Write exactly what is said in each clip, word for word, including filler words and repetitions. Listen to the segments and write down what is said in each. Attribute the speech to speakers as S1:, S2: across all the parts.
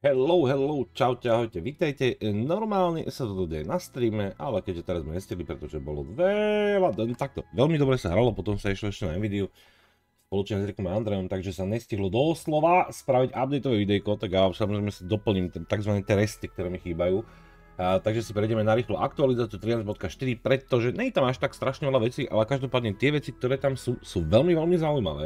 S1: Hello, hello, čaute, ahojte, vítajte. Normálne sa to deje na streame, ale keďže teraz sme nestihli, pretože bolo veľa, takto, veľmi dobre sa hralo, potom sa išlo ešte na Nvidiu spoločne s Rikom a Andrejom, takže sa nestihlo doslova spraviť updateové videjko, tak ja samozrejme si doplním tzv. Resty, ktoré mi chýbajú. A, takže si prejdeme na rýchlu aktualizáciu trinásť bodka štyri, pretože nie je tam až tak strašne veľa vecí, ale každopádne tie veci, ktoré tam sú, sú veľmi, veľmi zaujímavé.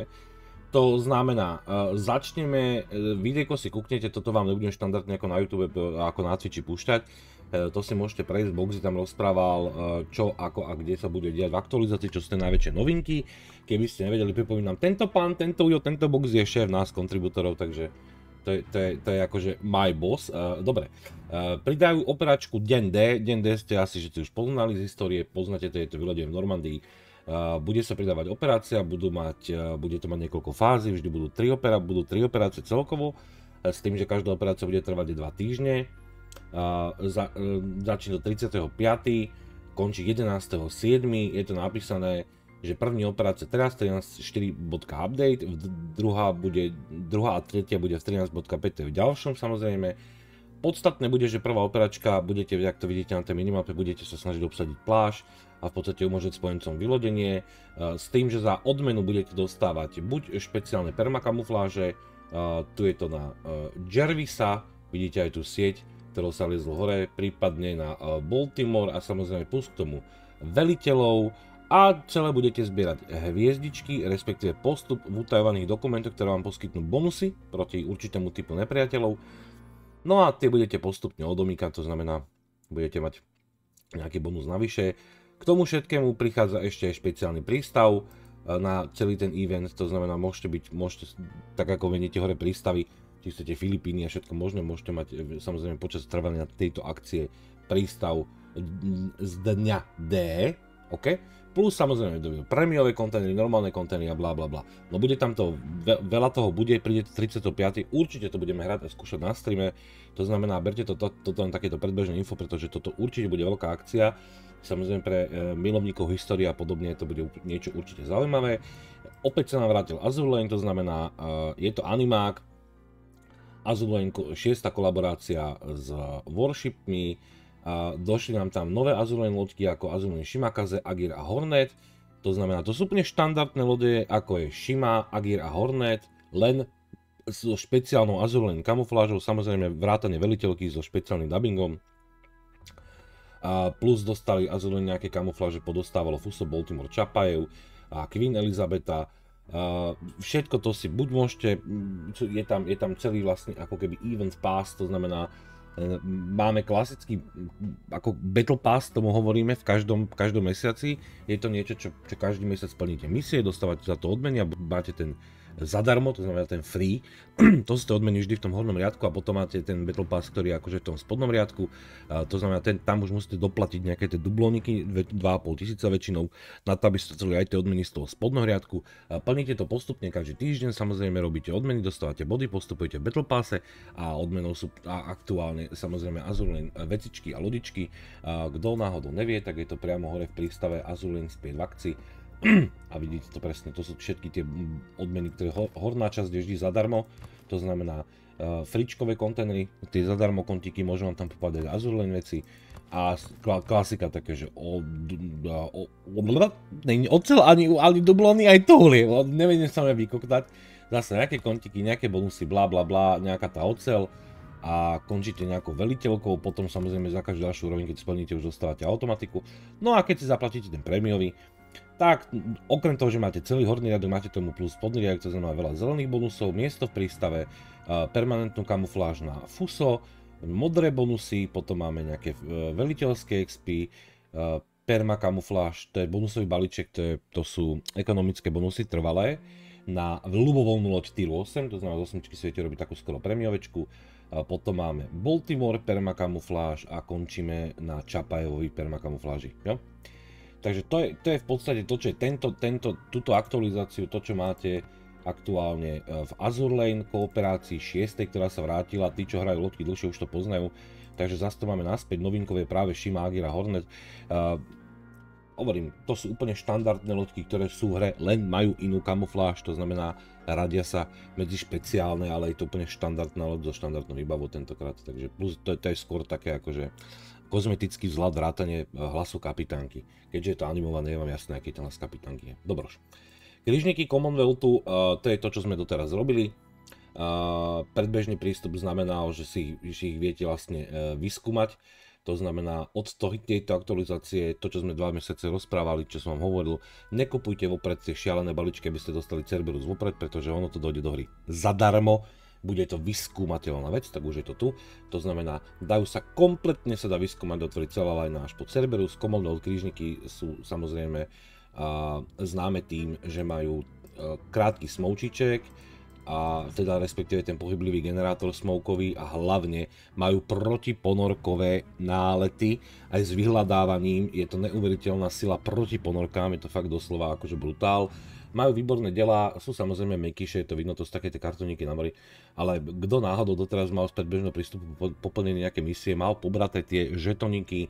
S1: To znamená, uh, začneme, uh, videjko si kúknete, toto vám nebudem štandardne ako na YouTube, uh, ako na Twitchi púšťať. Uh, to si môžete prejsť, Boxy tam rozprával, uh, čo, ako a kde sa bude diať v aktualizácii, čo sú tie najväčšie novinky. Keby ste nevedeli, pripomínam, tento pán, tento ujo, tento Boxy je šéf nás, kontribútorov, takže to je, to je, to je akože my boss. Uh, dobre, uh, pridajú operačku Deň D, Deň D ste asi, že ste už poznali z histórie, poznáte to, je to vylodené v Normandii. Uh, bude sa pridávať operácia, budú mať, uh, bude to mať niekoľko fází, vždy budú tri, opera, budú tri operácie celkovo, uh, s tým, že každá operácia bude trvať dva týždne. Uh, za, uh, začína do tridsiateho piateho končí jedenásteho siedmeho Je to napísané, že první operácia teraz trinásť bodka štyri bodka update, druhá, bude, druhá a tretia bude v trinásť bodka päť, v ďalšom samozrejme. Podstatné bude, že prvá operačka, budete, jak to vidíte na tej minimape, budete sa snažiť obsadiť pláž a v podstate umožniť spojencom vylodenie, s tým, že za odmenu budete dostávať buď špeciálne permakamufláže, tu je to na Jervisa, vidíte aj tú sieť, ktorou sa liezlo hore, prípadne na Baltimore a samozrejme plus k tomu veliteľov a celé budete zbierať hviezdičky, respektíve postup v utajovaných dokumentoch, ktoré vám poskytnú bonusy proti určitému typu nepriateľov. No a tie budete postupne odomýkať, to znamená, budete mať nejaký bonus navyše. K tomu všetkému prichádza ešte aj špeciálny prístav na celý ten event, to znamená, môžete byť, môžete, tak ako veniete hore prístavy, či chcete Filipíny a všetko možné, môžete mať samozrejme počas trvania tejto akcie prístav z dňa D, OK? Plus samozrejme prémiové kontajnery, normálne kontajnery a bla bla bla. No bude tam to, veľa toho bude, príde tridsiateho piateho určite to budeme hrať a skúšať na streame, to znamená, berte to, to, toto len takéto predbežné info, pretože toto určite bude veľká akcia. Samozrejme pre e, milovníkov histórie a podobne to bude niečo určite zaujímavé. Opäť sa nám vrátil Azur Lane, to znamená, e, je to animák, Azur Lane šiesta kolaborácia s Warshipmi, a došli nám tam nové Azur Lane loďky ako Azur Lane Shimakaze, Agir a Hornet. To znamená, to sú úplne štandardné lode, ako je Shima, Agir a Hornet, len so špeciálnou Azur Lane kamuflážou, samozrejme vrátane veliteľky so špeciálnym dubbingom. A plus dostali Azur Lane nejaké kamufláže, podostávalo Fuso, Baltimore, Chapayev a Queen Elizabeta. A všetko to si buď môžete, je tam, je tam celý vlastne ako keby event pass, to znamená, máme klasický ako Battle Pass, tomu hovoríme v každom, v každom mesiaci. Je to niečo, čo, čo každý mesiac splníte misie, dostávate za to odmeny a máte ten zadarmo, to znamená ten free. To ste odmeny vždy v tom hornom riadku a potom máte ten Battle Pass, ktorý je akože v tom spodnom riadku. A to znamená, ten, tam už musíte doplatiť nejaké tie dublóniky, dva a pol tisíca väčšinou, na to, aby ste chceli aj tie odmeny z toho spodného riadku. A plníte to postupne každý týždeň, samozrejme robíte odmeny, dostávate body, postupujete v Battle Passe a odmenou sú aktuálne samozrejme Azur Lane vecičky a lodičky. A kto náhodou nevie, tak je to priamo hore v prístave Azur Lane späť v akcii. A vidíte to presne, to sú všetky tie odmeny, ktoré horná časť je vždy zadarmo, to znamená uh, fričkové kontajnery, tie zadarmo kontíky, môžu vám tam popadať Azur Lane veci a klasika také, že o, o, o, ocel ani, ani dublóny aj tuhly, neviem sa mi vykoktať, zase nejaké kontíky, nejaké bonusy, bla bla bla, nejaká tá ocel a končíte nejakou veliteľkou, potom samozrejme za každú ďalšiu úroveň, keď splníte, už dostávate automatiku. No a keď si zaplatíte ten prémiový, tak okrem toho, že máte celý horný riadok, máte tomu plus spodný riadok, to znamená veľa zelených bonusov, miesto v prístave, permanentnú kamufláž na Fuso, modré bonusy, potom máme nejaké veliteľské X P, perma kamufláž, to je bonusový balíček, to, je, to sú ekonomické bonusy trvalé, na ľubovoľnú loď Tier osem, to znamená z osmičky si viete robiť takú skoro premiovečku. Potom máme Baltimore permakamufláž a končíme na Chapayevový permakamufláži. Jo? Takže to je, to je v podstate to, čo je tento, tento, túto aktualizáciu, to čo máte aktuálne v Azur Lane kooperácii šiestej, ktorá sa vrátila. Tí, čo hrajú loďky dlhšie, už to poznajú. Takže zase to máme naspäť, novinkové práve Shima, Agir a Hornet. hovorím, to sú úplne štandardné loďky, ktoré sú v hre, len majú inú kamufláž, to znamená, radia sa medzi špeciálne, ale je to úplne štandardná loď so štandardnou výbavou tentokrát, takže plus to, to je skôr také akože kozmetický vzhľad, vrátanie hlasu kapitánky. Keďže je to animované, je vám jasné, aký ten hlas kapitánky je. Dobroš. Križníky Commonwealthu, uh, to je to, čo sme doteraz robili. Uh, predbežný prístup znamená, že si, že ich viete vlastne uh, vyskúmať. To znamená, od tejto aktualizácie, to čo sme dva mesiace rozprávali, čo som vám hovoril, nekupujte vopred tie šialené balíčky, aby ste dostali Cerberus vopred, pretože ono to dojde do hry zadarmo. Bude to vyskúmateľná vec, tak už je to tu. To znamená, dajú sa kompletne sa dá vyskúmať, otvoriť celá lajna až po Cerberus. Commonwealth krížniky sú samozrejme uh, známe tým, že majú uh, krátky smoučiček, a teda respektíve ten pohyblivý generátor smokový a hlavne majú protiponorkové nálety aj s vyhľadávaním. Je to neuveriteľná sila proti ponorkám, je to fakt doslova akože brutál. Majú výborné delá, sú samozrejme mekyšie, je to vidno, to sú také tie kartoníky na mori, ale kto náhodou doteraz mal z predbežného prístupu poplnené nejaké misie, mal pobraté tie žetoníky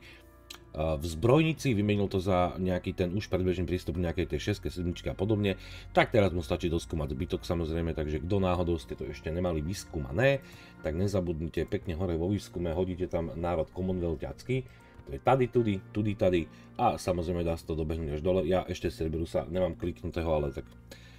S1: v zbrojnici, vymenil to za nejaký ten už predbežný prístup nejakej tej šesť, sedem a podobne, tak teraz mu stačí doskúmať zbytok samozrejme, takže kto náhodou ste to ešte nemali vyskúmané, tak nezabudnite pekne hore vo výskume, hodíte tam národ Commonwealthiacký, to je tady, tudy, tudy, tady a samozrejme dá sa to dobehnúť až dole. Ja ešte Cerberusa nemám kliknutého, ale tak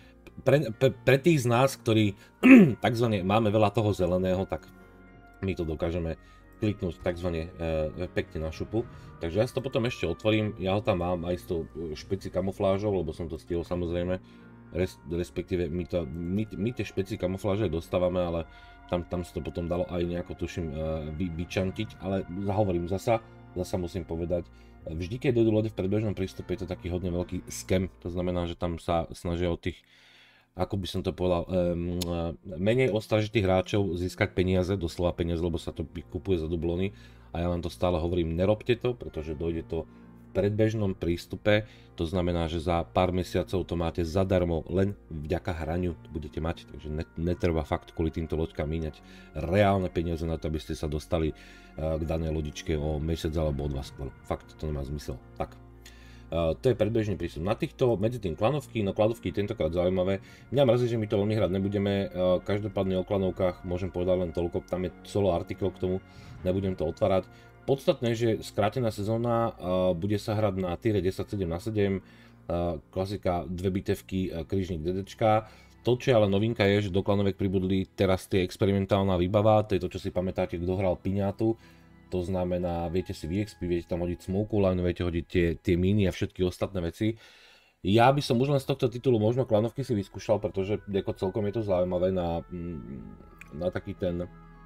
S1: pre, pre, pre tých z nás, ktorí takzvané máme veľa toho zeleného, tak my to dokážeme kliknúť takzvané e, pekne na šupu. Takže ja si to potom ešte otvorím, ja ho tam mám aj s tou špeci kamuflážou, lebo som to stihol samozrejme, res, respektíve my, to, my, my tie špeci kamufláže dostávame, ale tam, tam si to potom dalo aj nejako tuším e, vy, vyčantiť, ale zahovorím zasa, zasa musím povedať, vždy keď dojdú lode v predbežnom prístupe je to taký hodne veľký scam, to znamená, že tam sa snažia od tých, ako by som to povedal, um, menej ostražitých hráčov získať peniaze, doslova peniaze, lebo sa to kupuje za dublóny a ja vám to stále hovorím, nerobte to, pretože dojde to v predbežnom prístupe, to znamená, že za pár mesiacov to máte zadarmo, len vďaka hraniu to budete mať, takže netreba fakt kvôli týmto loďkám míňať reálne peniaze na to, aby ste sa dostali uh, k danej lodičke o mesiac alebo o dva skôr, fakt to nemá zmysel. Tak. Uh, to je predbežný prístup. Na týchto, medzi tým klanovky, no klanovky tentokrát zaujímavé. Mňa mrzí, že my to veľmi hrať nebudeme, uh, každopádne o klanovkách môžem povedať len toľko, tam je solo artikel k tomu, nebudem to otvárať. Podstatné, že skrátená sezóna uh, bude sa hrať na tiere desať sedem na sedem, uh, klasika, dve bitevky, uh, krížnik DDčka. To, čo je ale novinka je, že do klanovek pribudli teraz tie experimentálna výbava, to je to, čo si pamätáte, kto hral Piňátu. To znamená, viete si vé exp, viete tam hodiť smoke line, viete hodiť tie, tie miny a všetky ostatné veci. Ja by som už len z tohto titulu možno klanovky si vyskúšal, pretože ako celkom je to zaujímavé na, na taký ten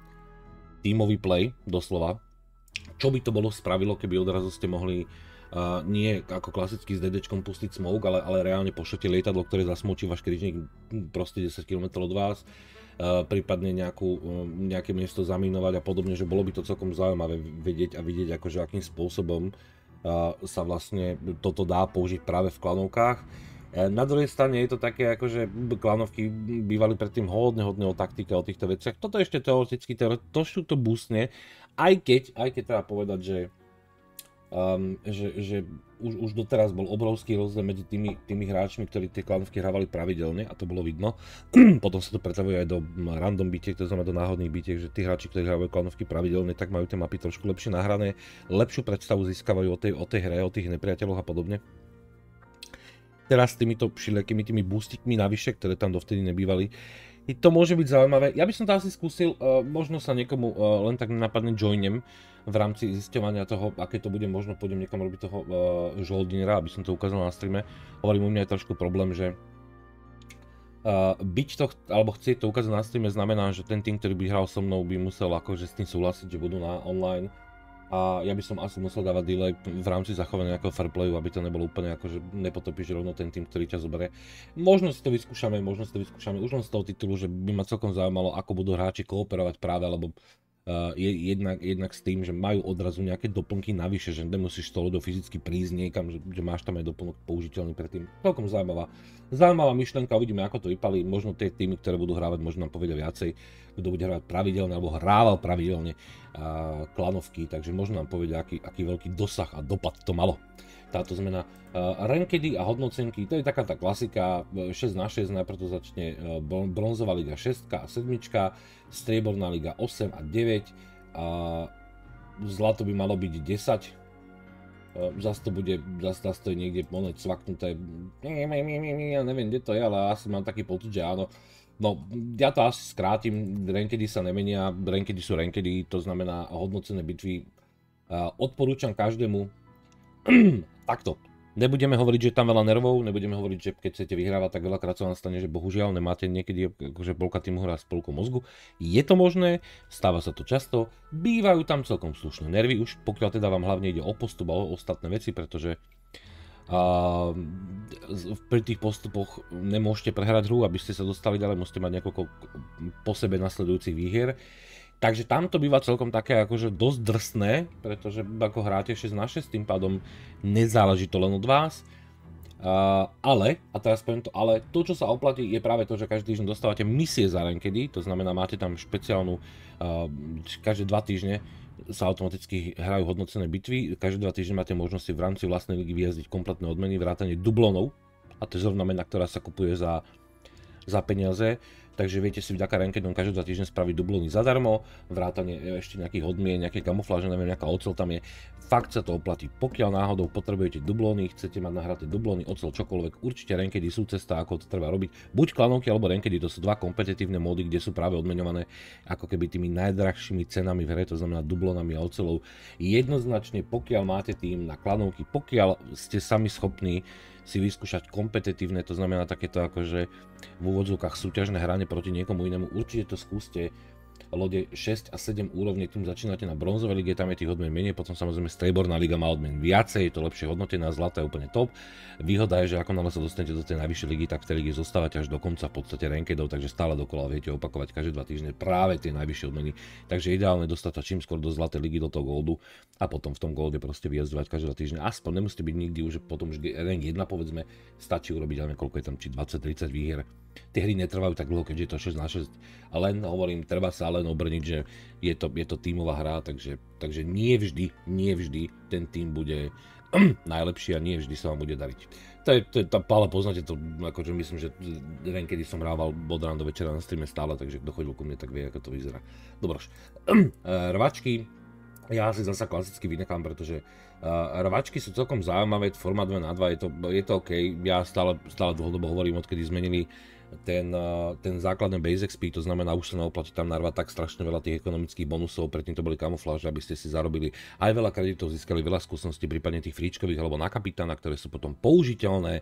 S1: tímový play, doslova. Čo by to bolo spravilo, keby odrazu ste mohli uh, nie ako klasicky s DDčkom pustiť smoke, ale, ale reálne pošlete lietadlo, ktoré zasmočí váš križník proste desať kilometrov od vás. Uh, prípadne nejakú, uh, nejaké miesto zamínovať a podobne, že bolo by to celkom zaujímavé vedieť a vidieť, akože akým spôsobom uh, sa vlastne toto dá použiť práve v klanovkách. Uh, na druhej strane je to také, akože klanovky bývali predtým hodne, hodne o taktike, o týchto veciach. Toto ešte teoreticky, trošku to boostne, aj keď, aj keď treba povedať, že Um, že, že už, už doteraz bol obrovský rozdiel medzi tými, tými hráčmi, ktorí tie klanovky hrávali pravidelne a to bolo vidno. Potom sa to pretavuje aj do random bitiek, to znamená do náhodných bitiek, že tí hráči, ktorí hrávajú klanovky pravidelne, tak majú tie mapy trošku lepšie nahrané, lepšiu predstavu získavajú o tej, o tej hre, o tých nepriateľoch a podobne. Teraz s týmito všelijakými tými boostikmi navyše, ktoré tam dovtedy nebývali, to môže byť zaujímavé. Ja by som to asi skúsil, uh, možno sa niekomu uh, len tak napadne joinem v rámci zisťovania toho, aké to bude, možno pôjdem niekam robiť toho uh, žoldinera, aby som to ukázal na streame. Hovorím, u mňa je trošku problém, že uh, byť to, alebo chcieť to ukázať na streame znamená, že ten tým, ktorý by hral so mnou, by musel akože s tým súhlasiť, že budú na online. A ja by som asi musel dávať delay v rámci zachovania nejakého fairplayu, aby to nebolo úplne ako, že nepotopíš rovno ten tým, ktorý ťa zoberie. Možno si to vyskúšame, možno si to vyskúšame už len z toho titulu, že by ma celkom zaujímalo, ako budú hráči kooperovať práve, lebo uh, je jednak, jednak s tým, že majú odrazu nejaké doplnky navyše, že nemusíš to ľudo fyzicky prísť niekam, že, že máš tam aj doplnok použiteľný pre tým. Celkom zaujímavá. Zaujímavá myšlienka, uvidíme, ako to vypalí. Možno tie týmy, ktoré budú hrávať, možno nám povedia viacej, kto bude hrávať pravidelne alebo hrával pravidelne uh, klanovky, takže možno nám povedia, aký, aký veľký dosah a dopad to malo. táto zmena. Rankedy a hodnocenky, to je taká tá klasika, šesť na šesť, najprv to začne bronzová liga šesť a sedem, strieborná liga osem a deväť, a zlato by malo byť desať, zase to bude, zase, zase to je niekde monet cvaknuté, ja neviem, kde to je, ale asi mám taký pocit, že áno. No, ja to asi skrátim, rankedy sa nemenia, rankedy sú rankedy, to znamená hodnocené bitvy. Odporúčam každému, takto, nebudeme hovoriť, že je tam veľa nervov, nebudeme hovoriť, že keď chcete vyhrávať, tak veľakrát sa vám stane, že bohužiaľ nemáte niekedy, akože polka týmu hrá s polkou mozgu. Je to možné, stáva sa to často, bývajú tam celkom slušné nervy, už pokiaľ teda vám hlavne ide o postup a o ostatné veci, pretože a pri tých postupoch nemôžete prehrať hru, aby ste sa dostali ďalej, musíte mať niekoľko po sebe nasledujúcich výhier. Takže tam to býva celkom také akože dosť drsné, pretože ako hráte šesť na šesť, tým pádom nezáleží to len od vás. Uh, ale, a teraz poviem to, ale to, čo sa oplatí, je práve to, že každý týždeň dostávate misie za rankedy, to znamená, máte tam špeciálnu, uh, každé dva týždne sa automaticky hrajú hodnocené bitvy, každé dva týždne máte možnosť v rámci vlastnej ligy vyjazdiť kompletné odmeny, vrátane dublonov, a to je zrovna mena, ktorá sa kupuje za, za peniaze. Takže viete si vďaka rankedom každé dva týždne spraviť dublóny zadarmo, vrátane ešte nejakých odmien, nejaké kamufláže, neviem, nejaká oceľ tam je. Fakt sa to oplatí. Pokiaľ náhodou potrebujete dublóny, chcete mať nahraté dublóny, oceľ, čokoľvek, určite rankedy sú cesta, ako to treba robiť. Buď klanovky alebo rankedy, to sú dva kompetitívne módy, kde sú práve odmeňované ako keby tými najdrahšími cenami v hre, to znamená dublónami a oceľou. Jednoznačne, pokiaľ máte tým na klanovky, pokiaľ ste sami schopní si vyskúšať kompetitívne, to znamená takéto akože v úvodzovkách súťažné hranie proti niekomu inému, určite to skúste. Lode šesť a sedem úrovne, tým začínate na bronzovej lige, tam je tých odmien menej, potom samozrejme strieborná liga má odmien viacej, je to lepšie hodnotená, zlata je úplne top. Výhoda je, že ako náhle sa dostanete do tej najvyššej ligy, tak v tej lige zostávate až do konca v podstate rankedov, takže stále dokola viete opakovať každé dva týždne práve tie najvyššie odmeny. Takže ideálne dostať sa čím skôr do zlatej ligy, do toho goldu a potom v tom golde proste vyjazdovať každé dva týždne. Aspoň nemusíte byť nikdy už potom vždy rank jeden, povedzme, stačí urobiť, ale koľko je tam, či dvadsať tridsať výhier. Tie hry netrvajú tak dlho, keďže je to šesť na šesť, len hovorím, treba sa len obrniť, že je to, je to tímová hra, takže, takže nie vždy, nie vždy ten tím bude najlepší a nie vždy sa vám bude dariť. To je, to je tá pále, poznáte to, akože myslím, že rankedy som hrával od rána do večera na streame stále, takže kto chodil ku mne, tak vie, ako to vyzerá. Dobroš. Rvačky, ja si zasa klasicky vynechám, pretože uh, rvačky sú celkom zaujímavé, formát dva na dva, je to, je to OK, ja stále, stále dlhodobo hovorím, odkedy zmenili ten, uh, ten základný base X P, to znamená, už sa neoplatí tam narvať tak strašne veľa tých ekonomických bonusov, predtým to boli kamufláže, aby ste si zarobili aj veľa kreditov, získali veľa skúseností, prípadne tých fríčkových alebo na kapitána, ktoré sú potom použiteľné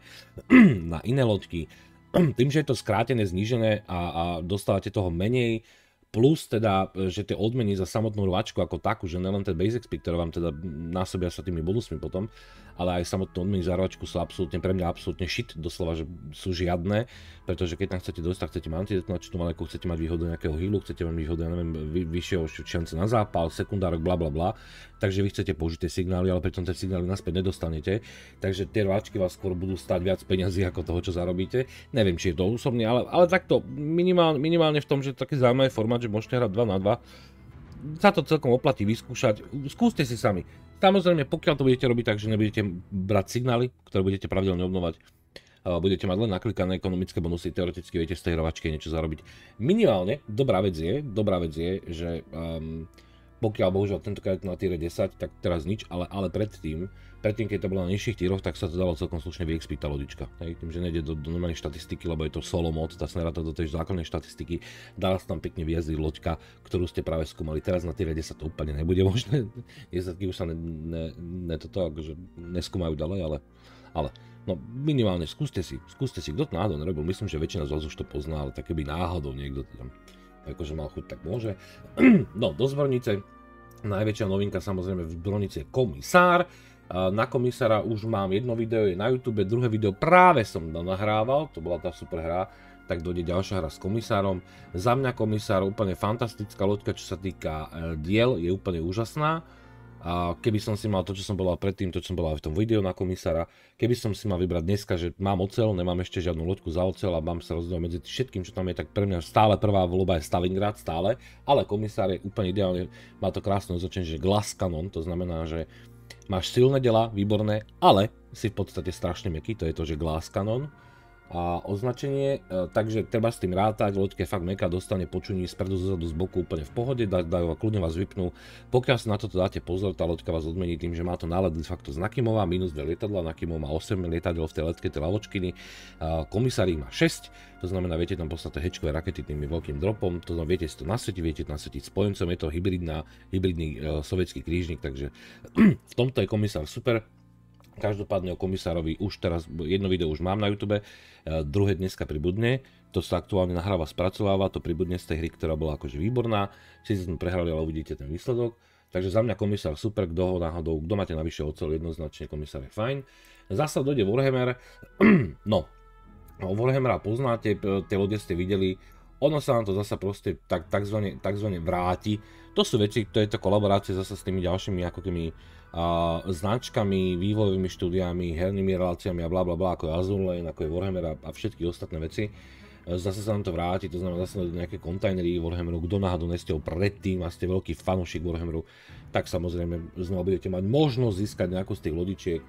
S1: na iné loďky. Tým, že je to skrátené, znížené a, a dostávate toho menej, plus teda, že tie odmeny za samotnú rvačku ako takú, že nelen ten base X P, ktoré vám teda násobia sa tými bonusmi potom, ale aj samotné odmeny za rvačku sú absolútne, pre mňa absolútne shit, doslova, že sú žiadne, pretože keď tam chcete dosť, tak chcete mať antidetonačnú maleku, chcete mať výhodu nejakého healu, chcete mať výhodu, ja neviem, vy, vyššieho šance na zápal, sekundárok, bla bla bla, takže vy chcete použiť tie signály, ale pritom tie signály naspäť nedostanete, takže tie rvačky vás skôr budú stáť viac peňazí ako toho, čo zarobíte. Neviem, či je to osobne, ale, ale takto minimálne, minimálne v tom, že taký zaujímavý formát, že môžete hrať dva na dva, sa to celkom oplatí vyskúšať, skúste si sami. Samozrejme, pokiaľ to budete robiť tak, že nebudete brať signály, ktoré budete pravidelne obnovať, budete mať len naklikané ekonomické bonusy, teoreticky viete z tej hrovačky niečo zarobiť. Minimálne, dobrá vec je, dobrá vec je, že um, pokiaľ bohužiaľ tentokrát na tiere desať, tak teraz nič, ale, ale predtým, predtým, keď to bolo na nižších tíroch, tak sa to dalo celkom slušne vyexpiť tá lodička. Hej, tým, že nejde do, do normálnej štatistiky, lebo je to solo mod, tá sa neráta do tej základnej štatistiky, dala sa tam pekne vyjazdiť loďka, ktorú ste práve skúmali. Teraz na tiere desať to úplne nebude možné, desaťky už sa ne, ne, ne toto akože neskúmajú ďalej, ale, ale no minimálne skúste si, skúste si, kto to náhodou nerobil, myslím, že väčšina z vás už to pozná, ale tak keby náhodou niekto tam akože mal chuť, tak môže. No, do zbrojnice, najväčšia novinka samozrejme v zbrojnici je komisár. Na komisára už mám jedno video, je na YouTube, druhé video práve som nahrával, to bola tá super hra, tak dojde ďalšia hra s komisárom. Za mňa komisár úplne fantastická loďka, čo sa týka diel, je úplne úžasná. A keby som si mal to, čo som bola predtým, to čo som bola v tom videu na komisára, keby som si mal vybrať dneska, že mám oceľ, nemám ešte žiadnu loďku za oceľ a mám sa rozdielovať medzi všetkým, čo tam je, tak pre mňa stále prvá voľba je Stalingrad, stále, ale komisár je úplne ideálne, má to krásne označenie, že Glass Cannon, to znamená, že máš silné dela, výborné, ale si v podstate strašne mäkký, to je to, že Glass Cannon. A označenie, e, takže treba s tým rátať, loďka fakt mäkká, dostane počuní spredu, zozadu, z boku úplne v pohode, dajú, kľudne vás vypnú. Pokiaľ si na toto dáte pozor, tá loďka vás odmení tým, že má to nálet de facto z Nakimova, minus dve lietadla, Nakimov má osem lietadiel v tej letke, tej lavočkiny, komisárik má šesť, to znamená, viete tam poslať hečkové rakety tým veľkým dropom, to znamená, viete si to nasvietiť, viete to nasvietiť spojencom, je to hybridná, hybridný e, sovietský krížnik, takže v tomto je komisár super. Každopádne o komisárovi už teraz, jedno video už mám na YouTube, druhé dneska pribudne, to sa aktuálne nahráva, spracováva, to pribudne z tej hry, ktorá bola akože výborná, síce sme prehrali, ale uvidíte ten výsledok. Takže za mňa komisár super, kto ho náhodou, kto máte navyše ocel, jednoznačne komisár je fajn. Zasa dojde Warhammer, no, Warhammera poznáte, tie lode ste videli, ono sa nám to zasa proste tak, takzvané, takzvané vráti. To sú veci, to je to kolaborácie zasa s tými ďalšími ako tými uh, značkami, vývojovými štúdiami, hernými reláciami a bla bla bla, ako je Azur Lane, ako je Warhammer a, a všetky ostatné veci. Zase sa nám to vráti, to znamená zase nejaké kontajnery Warhammeru, kto náhodou nestiel predtým a ste veľký fanúšik Warhammeru, tak samozrejme znova budete mať možnosť získať nejakú z tých lodičiek.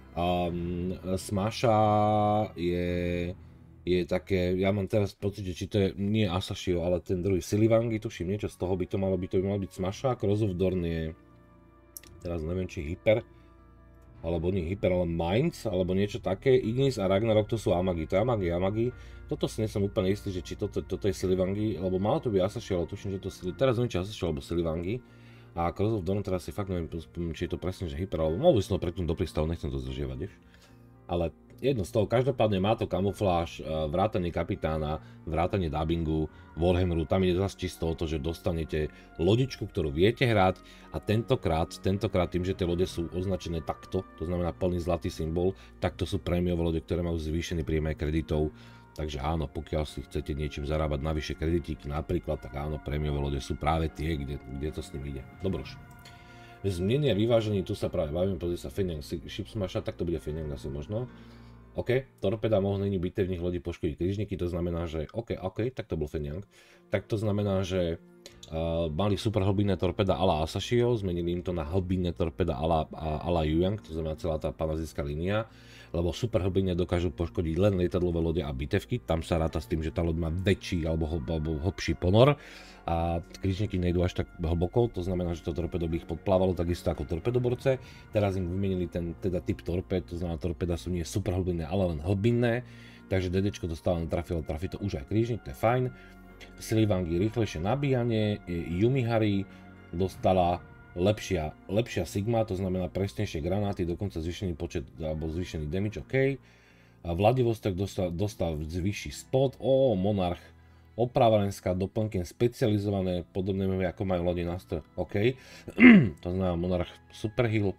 S1: Um, Smasha je... je také, ja mám teraz pocit, že či to je, nie Asashio, ale ten druhý Silivangi, tuším, niečo z toho by to malo byť, to by malo byť Smasha, Cross of Dorn je, teraz neviem, či Hyper, alebo nie Hyper, ale Mainz, alebo niečo také, Ignis a Ragnarok to sú Amagi, to je Amagi, Amagi, toto si nie som úplne istý, že či toto, toto je Silivangi, lebo malo to byť Asashio, ale tuším, že to je, teraz neviem, či Asashio, alebo Silivangi, a Cross of Dorn teraz si fakt neviem, či je to presne, že Hyper, alebo mohol by som to predtým do prístavu, nechcem to zdržiavať, vieš, ale jedno z toho, každopádne má to kamufláž, vrátanie kapitána, vrátanie dubbingu, Warhammeru, tam ide zase čisto o to, že dostanete lodičku, ktorú viete hrať a tentokrát, tentokrát tým, že tie lode sú označené takto, to znamená plný zlatý symbol, tak to sú prémiové lode, ktoré majú zvýšený príjem aj kreditov, takže áno, pokiaľ si chcete niečím zarábať navyše kreditíky napríklad, tak áno, prémiové lode sú práve tie, kde, kde to s tým ide. Dobroš. Znenie a vyváženie, tu sa práve bavíme, pozri sa Fenyang Ship Smasher, tak to bude Fenyang asi možno. OK, torpeda mohol není bitevných lodí poškodiť krížniky, to znamená, že OK, OK, tak to bol Fenyang. Tak to znamená, že uh, mali super hlbinné torpeda a la Asashio, zmenili im to na hlbinné torpeda a la, a la Yuang, to znamená celá tá panazijská línia, lebo super hlbinné dokážu poškodiť len lietadlové lode a bitevky, tam sa ráta s tým, že tá loď má väčší alebo, alebo hlbší ponor a krížniky nejdú až tak hlboko, to znamená, že to torpedo by ich podplávalo takisto ako torpedoborce. Teraz im vymenili ten teda typ torped, to znamená torpeda sú nie super hlbinné, ale len hlbinné, takže DDčko dostáva netrafilo, trafí to už aj krížnik, to je fajn. Silivangi rýchlejšie nabíjanie, Yumihari dostala lepšia, lepšia Sigma, to znamená presnejšie granáty, dokonca zvýšený počet alebo zvýšený damage, OK. A Vladivostok dostal, dostal vyšší spot, ó, Monarch, opravárenská doplnky specializované, podobné ako majú lode na sto, OK. To znamená Monarch Superhill.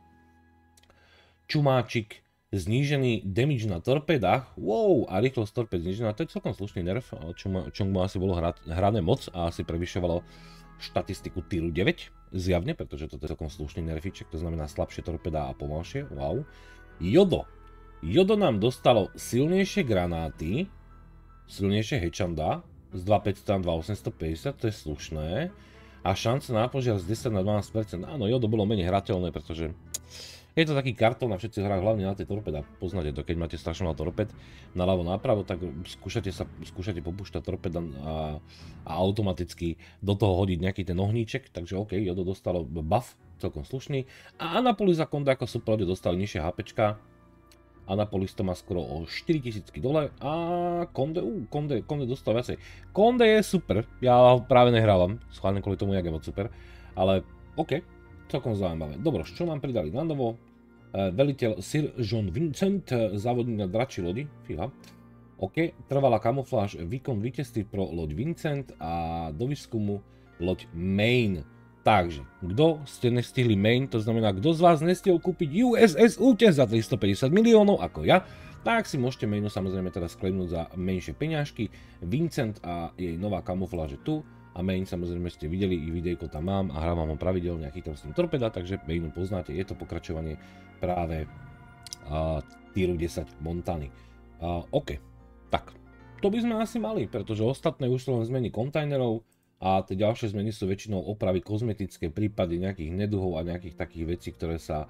S1: Čumáčik, znížený damage na torpedách, wow, a rýchlosť torped znížená, to je celkom slušný nerf, čo mu asi bolo hra, hrané moc a asi prevyšovalo štatistiku týru deväť, zjavne, pretože toto je celkom slušný nerfiček, to znamená slabšie torpedá a pomalšie, wow. Jodo, Jodo nám dostalo silnejšie granáty, silnejšie hečanda, z dva tisíc päťsto na dva tisíc osemstopäťdesiat, to je slušné. A šance na požiar z desať na dvanásť percent. Áno, Jodo bolo menej hrateľné, pretože je to taký kartón a všetci hrajú hlavne na tie torpeda. Poznáte to, keď máte strašne veľa torped naľavo napravo, tak skúšate, sa, skúšate popúšťať torpeda a, a automaticky do toho hodiť nejaký ten ohníček. Takže OK, Jodo dostalo buff, celkom slušný. A Anapolis a Konde ako super lode dostali nižšie HPčka. Anapolis to má skoro o štyritisícky dole a Konde, uh, Konde, Konde dostal viacej. Konde je super, ja ho práve nehrávam, schválne kvôli tomu, jak je moc super, ale OK, celkom zaujímavé. Dobro, čo nám pridali na novo? E, veliteľ Sir John Vincent, závodník na dračí lodi, fíha. OK, trvalá kamufláž, výkon víťazství pro loď Vincent a do výskumu loď Maine. Takže, kto ste nestihli Maine, to znamená, kto z vás nestihol kúpiť U S S Útes za tristopäťdesiat miliónov, ako ja, tak si môžete Maine samozrejme teraz sklenúť za menšie peňažky. Vincent a jej nová kamufláž je tu a Maine samozrejme ste videli, i videjko tam mám a hrávam ho pravidelne a chytám s tým torpeda, takže Maine poznáte, je to pokračovanie práve uh, týru desať Montany. Uh, OK, tak, to by sme asi mali, pretože ostatné už sú len zmeny kontajnerov, a tie ďalšie zmeny sú väčšinou opravy kozmetické, prípady nejakých neduhov a nejakých takých vecí, ktoré sa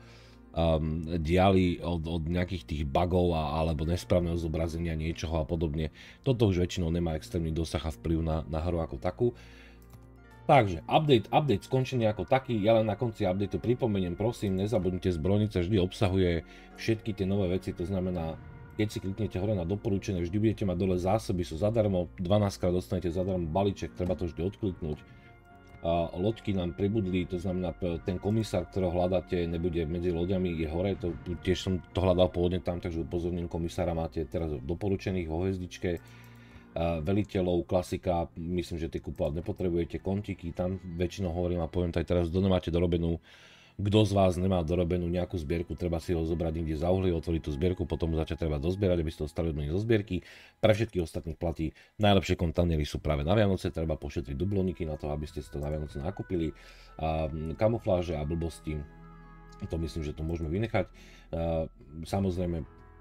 S1: um, diali od, od nejakých tých bugov a, alebo nesprávneho zobrazenia niečoho a podobne. Toto už väčšinou nemá extrémny dosah a vplyv na, na hru ako takú. Takže, update, update skončený ako taký, ja len na konci updateu pripomeniem, prosím, nezabudnite, zbrojnica vždy obsahuje všetky tie nové veci, to znamená, keď si kliknete hore na doporučené, vždy budete mať dole zásoby, sú zadarmo, dvanásť krát dostanete zadarmo balíček, treba to vždy odkliknúť. A loďky nám pribudli, to znamená, ten komisár, ktorého hľadáte, nebude medzi loďami, je hore, to, tiež som to hľadal pôvodne tam, takže upozorním, komisára máte teraz doporučených vo hviezdičke. Veliteľov, klasika, myslím, že tie kupovať nepotrebujete, kontíky, tam väčšinou hovorím a poviem to aj teraz, kto nemáte dorobenú, kto z vás nemá dorobenú nejakú zbierku, treba si ho zobrať niekde za uhlie, otvoriť tú zbierku, potom začať treba dozbierať, aby ste dostali odmeny zo zbierky. Pre všetkých ostatných platí, najlepšie kontajnery sú práve na Vianoce, treba pošetriť dubloníky na to, aby ste si to na Vianoce nakúpili. A kamufláže a blbosti, to myslím, že to môžeme vynechať. A samozrejme,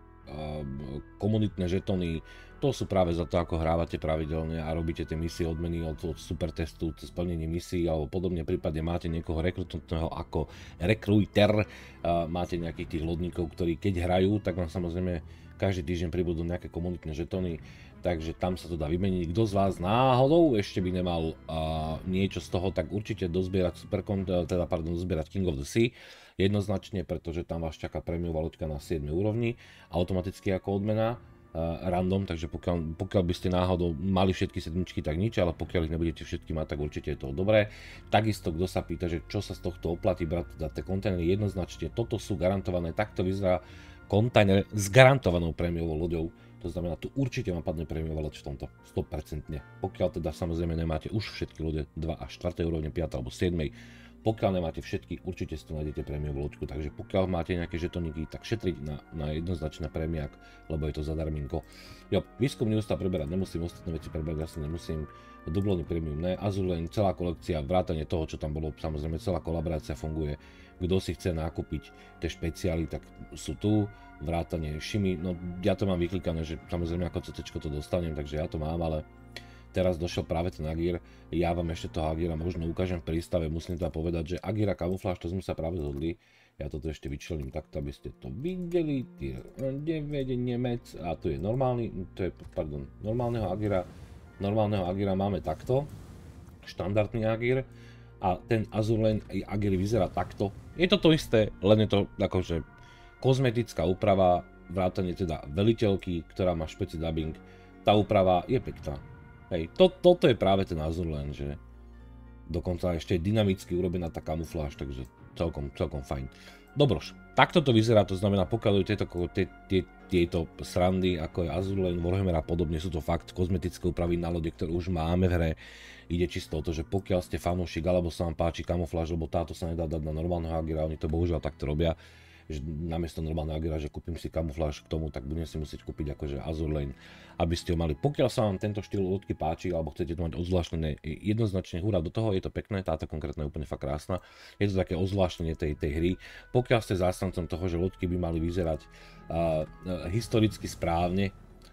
S1: komunitné žetóny, to sú práve za to, ako hrávate pravidelne a robíte tie misie odmeny od, od super testu, splnenie misií alebo podobne, prípadne máte niekoho rekrutného ako rekruiter, máte nejakých tých lodníkov, ktorí keď hrajú, tak vám samozrejme každý týždeň pribudú nejaké komunitné žetóny, takže tam sa to dá vymeniť. Kto z vás náhodou ešte by nemal uh, niečo z toho, tak určite dozbierať super, teda pardon, dozbierať King of the Sea, jednoznačne, pretože tam vás čaká prémiová loďka na siedmej úrovni, automaticky ako odmena, uh, random, takže pokiaľ, pokiaľ by ste náhodou mali všetky sedmičky, tak nič, ale pokiaľ ich nebudete všetky mať, tak určite je to dobré. Takisto, kto sa pýta, že čo sa z tohto oplatí brať, teda tie kontajnery, jednoznačne, toto sú garantované, takto vyzerá kontajner s garantovanou prémiovou loďou. To znamená, tu určite vám padne prémiová loď v tomto, sto percent. Pokiaľ teda samozrejme nemáte už všetky lode dva až štvrtej úrovne, piatej alebo siedmej, pokiaľ nemáte všetky, určite si tu nájdete prémiovú loďku. Takže pokiaľ máte nejaké žetoníky, tak šetriť na, na jednoznačný prémiák, lebo je to zadarminko. Jo, výskumný ústav preberať nemusím, ostatné veci preberať asi nemusím. Dublony premium ne, Azur Lane, celá kolekcia, vrátane toho, čo tam bolo, samozrejme celá kolaborácia funguje. Kto si chce nakúpiť tie špeciály, tak sú tu, vrátane Shimi, no ja to mám vyklikané, že samozrejme ako cé téčko to dostanem, takže ja to mám, ale teraz došiel práve ten Agir, ja vám ešte toho Agira možno ukážem v prístave, musím teda povedať, že Agira kamufláž, to sme sa práve zhodli, ja toto ešte vyčlením takto, aby ste to videli, tier deväť Nemec, a tu je normálny, to je, pardon, normálneho Agira, normálneho Agira máme takto, štandardný Agir, a ten Azur Lane Agir vyzerá takto. Je to to isté, len je to akože kozmetická úprava, vrátane teda veliteľky, ktorá má špeci dubbing. Tá úprava je pekná. Hej, to, toto je práve ten Azur Lane, že dokonca ešte je dynamicky urobená tá kamufláž, takže celkom, celkom fajn. Dobroš, takto to vyzerá, to znamená, pokiaľ tieto, tie, tie, tieto srandy, ako je Azur Lane, Warhammer a podobne, sú to fakt kozmetické úpravy na lode, ktoré už máme v hre. Ide čisto o to, že pokiaľ ste fanúšik, alebo sa vám páči kamufláž, lebo táto sa nedá dať na normálneho Agira, oni to bohužiaľ takto robia, že namiesto normálneho Agira, že kúpim si kamufláž k tomu, tak budem si musieť kúpiť akože Azur Lane, aby ste ho mali. Pokiaľ sa vám tento štýl lodky páči, alebo chcete to mať odzvláštnené, jednoznačne hurá do toho, je to pekné, táto konkrétna je úplne fakt krásna, je to také odzvláštnenie tej, tej hry. Pokiaľ ste zástancom toho, že lodky by mali vyzerať uh, uh, historicky správne,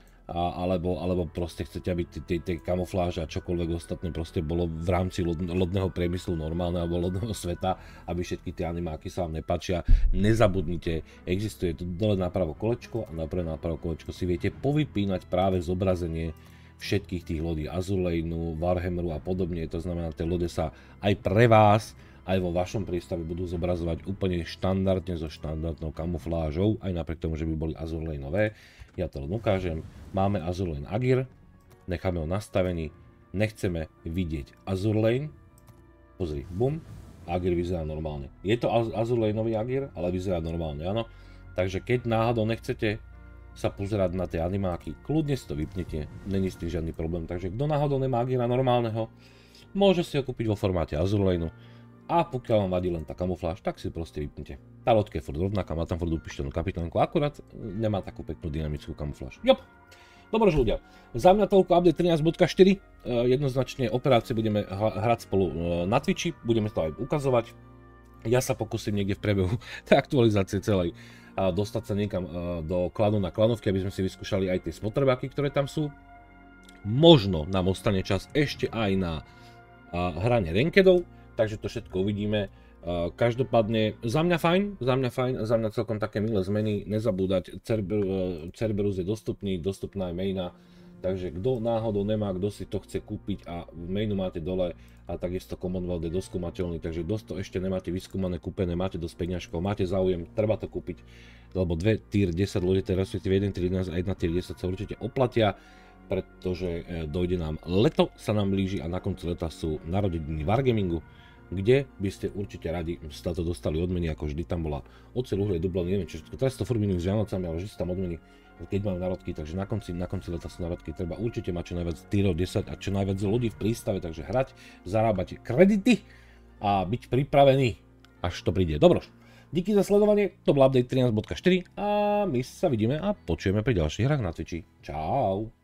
S1: A, alebo, alebo proste chcete, aby tie kamufláže a čokoľvek ostatné proste bolo v rámci lod, lodného priemyslu normálne alebo lodného sveta, aby všetky tie animáky sa vám nepáčia. Nezabudnite, existuje tu dole napravo kolečko a napravo napravo kolečko si viete povypínať práve zobrazenie všetkých tých lodí Azur Laneu, Warhammeru a podobne. To znamená, tie lode sa aj pre vás, aj vo vašom prístave budú zobrazovať úplne štandardne so štandardnou kamuflážou, aj napriek tomu, že by boli Azur Laneové. Ja to len ukážem. Máme Azur Lane Agir, necháme ho nastavený, nechceme vidieť Azur Lane. Pozri, bum, Agir vyzerá normálne. Je to Azur Laneový Agir, ale vyzerá normálne, áno. Takže keď náhodou nechcete sa pozerať na tie animáky, kľudne si to vypnete, není s tým žiadny problém. Takže kto náhodou nemá Agira normálneho, môže si ho kúpiť vo formáte Azur Laneu. A pokiaľ vám vadí len tá kamufláž, tak si proste vypnite. Tá loďka je furt rovnaká, má tam furt upištenú kapitánku, akurát nemá takú peknú dynamickú kamufláž. Jop! Dobre ľudia, za mňa toľko update trinásť bodka štyri, jednoznačne operácie budeme hrať spolu na Twitchi, budeme to aj ukazovať. Ja sa pokúsim niekde v priebehu tej aktualizácie celej dostať sa niekam do klanu na klanovky, aby sme si vyskúšali aj tie spotrebáky, ktoré tam sú. Možno nám ostane čas ešte aj na hranie rankedov. Takže to všetko uvidíme. Každopádne za mňa fajn, za mňa fajn, za mňa celkom také milé zmeny, nezabúdať, Cerberus je dostupný, dostupná aj maina, takže kto náhodou nemá, kto si to chce kúpiť a v mainu máte dole a takisto Commonwealth je doskúmateľný, takže kto to ešte nemáte vyskúmané, kúpené, máte dosť peňažkov, máte záujem, treba to kúpiť, lebo dve tier desať lode, respektíve jeden tier jedenásť a jedna tier desať sa určite oplatia, pretože dojde nám leto, sa nám blíži a na konci leta sú narodeniny Wargamingu, kde by ste určite radi sa to dostali odmeny, ako vždy tam bola oceľ, uhlie, dublon, neviem čo všetko, teraz to furt minujú s Vianocami, ale vždy sú tam odmeny, keď majú národky, takže na konci, na konci leta sú národky, treba určite mať čo najviac tierov desať a čo najviac ľudí v prístave, takže hrať, zarábať kredity a byť pripravený, až to príde. Dobroš, díky za sledovanie, to bol update trinásť bodka štyri a my sa vidíme a počujeme pri ďalších hrách na Twitchi. Čau.